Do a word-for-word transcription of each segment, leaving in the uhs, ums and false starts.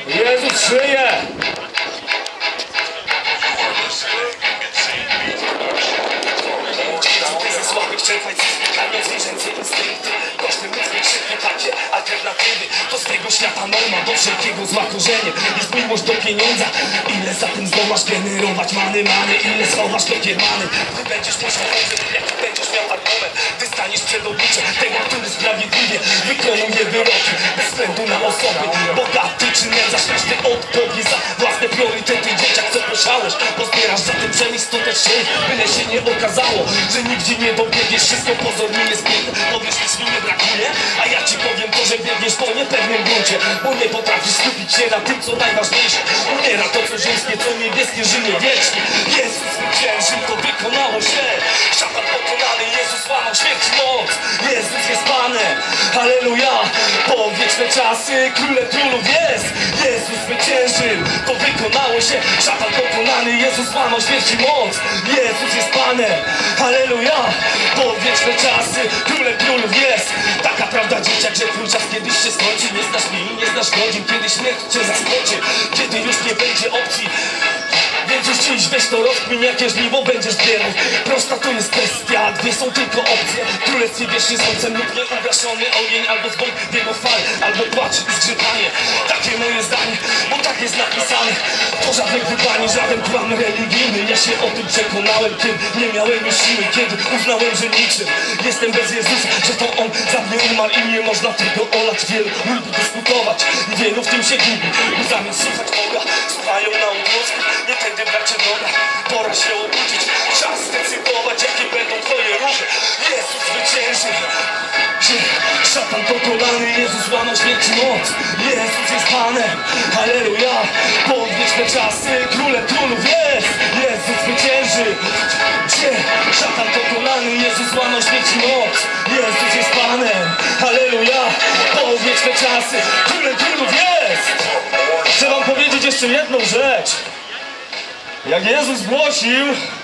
Jezus żyje! Słabych czerpać ze spotkania zwierzęce instynkty. Kosztem ludzkiej krzywdy takie alternatywy. To z tego świata norma, do wszelkiego zła korzenie. Jest miłość do pieniądza. Ile za tym zdołasz generować many, many? Ile schowasz do kiermany? Ty będziesz musiał chodzić, jaki będziesz miał argument. Ty staniesz przed obliczem tego, który sprawiedliwie wykonuje wyroki. Bez względu na osoby, bogaty czy nędzarz. Każdy odpowie za własne priorytety. Dzieciak, co posiałeś, pozbierasz za tym przemysł, to też się, byle się nie okazało, że nigdzie nie dobiegniesz. Wszystko pozornie jest piękne, powiesz, nic mi nie brakuje. A ja ci powiem to, że biegniesz po niepewnym gruncie, bo nie potrafisz skupić się na tym, co najważniejsze. Umiera to, co ziemskie, co niebieskie, żyje wiecznie. Jezus zwyciężył, to wykonało się. Szatan pokonany, Jezus łamał śmierć i moc. Jezus jest Panem, halleluja. Po wieczne czasy królem królów jest. Jezus zwyciężył, to wykonało się. Szatan pokonany, Jezus łamał śmierć i moc. Jezus jest Panem, halleluja. Po wieczne czasy królem królów jest. Taka prawda, dzieciak, że twój czas kiedyś się skończy. Nie znasz dni, nie znasz godzin, kiedy śmierć cię zaskoczy. Kiedy już nie będzie opcji, więc już dziś weź to rozkmin, jakie żniwo będziesz zbierał. Prosta to jest kwestia, dwie są tylko opcje. W królestwie wiecznie słońcem lub nieugaszony ogień, albo zbój w jego fal, albo płacz i zgrzytanie. Takie moje zdanie, bo tak jest napisane. To żadnych wybrań, żaden plan religijny. Ja się o tym przekonałem, kiedy nie miałem już siły. Kiedy uznałem, że niczym jestem bez Jezusa, że to On za mnie umarł i nie można tego olać. Wielu lubi dyskutować i wielu w tym się gubi. Bo zamiast słuchać Boga, słuchają na odgłosku. Nie tędy bracie droga, pora się obudzić. Czas zdecydować, jakie będą twoje ruchy. Jezus zwycięży. Szatan pokonany, Jezus łamał śmierć i moc. Jezus jest Panem, halleluja. Po wieczne czasy królem królów jest. Jezus zwycięży. Szatan pokonany, Jezus łamał śmierć i moc. Jezus jest Panem, halleluja. Po wieczne czasy królem królów jest. Chcę wam powiedzieć jeszcze jedną rzecz. Jak Jezus głosił,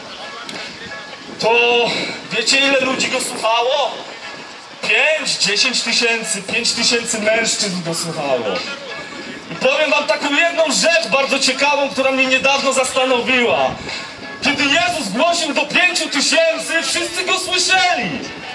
to wiecie, ile ludzi go słuchało? Pięć, dziesięć tysięcy, pięć tysięcy mężczyzn go słuchało. I powiem wam taką jedną rzecz bardzo ciekawą, która mnie niedawno zastanowiła. Kiedy Jezus głosił do pięciu tysięcy, wszyscy go słyszeli.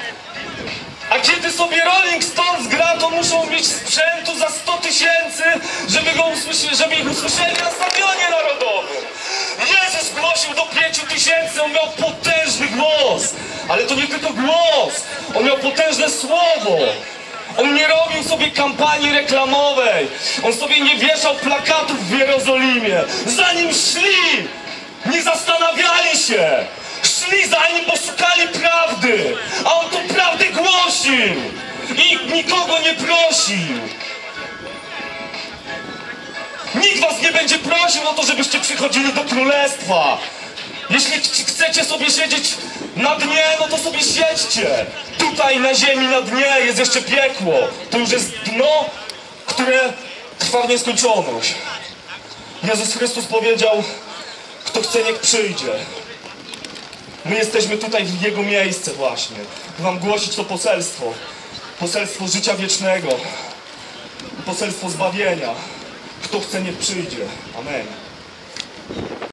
A kiedy sobie Rolling Stones gra, to muszą mieć sprzętu za sto tysięcy, żeby go usłyszeli, żeby ich usłyszeli na stadionie narodowym. Jezus głosił do pięciu tysięcy, on miał potężny głos. Ale to nie tylko głos, on miał potężne słowo. On nie robił sobie kampanii reklamowej. On sobie nie wieszał plakatów w Jerozolimie. Za nim szli, nie zastanawiali się. Szli za nim, bo szukali prawdy. A on tą prawdę głosił. I nikogo nie prosił. Nikt was nie będzie prosił o to, żebyście przychodzili do królestwa. Jeśli chcecie sobie siedzieć na dnie, no to sobie siedźcie. Tutaj na ziemi na dnie jest jeszcze piekło. To już jest dno, które trwa w nieskończoność. Jezus Chrystus powiedział, kto chce, niech przyjdzie. My jesteśmy tutaj w Jego miejsce właśnie, by wam głosić to poselstwo. Poselstwo życia wiecznego. Poselstwo zbawienia. Kto chce, niech przyjdzie. Amen.